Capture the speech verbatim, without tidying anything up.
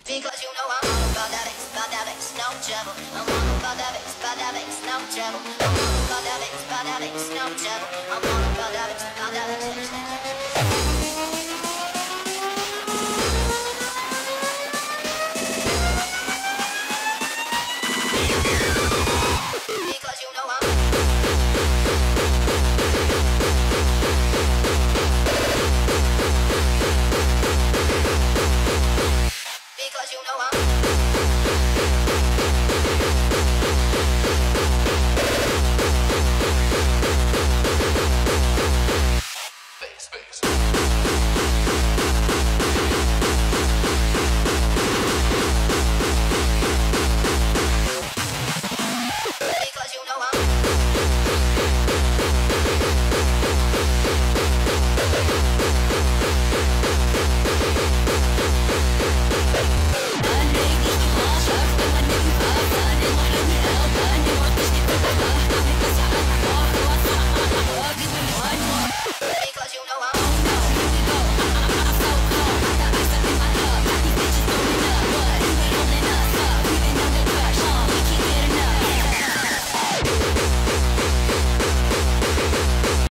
Because you know I'm all about that bass, about that bass, no trouble. I'm all about that bass, about that bass, no trouble. I'm all about that bass, about that bass, no trouble.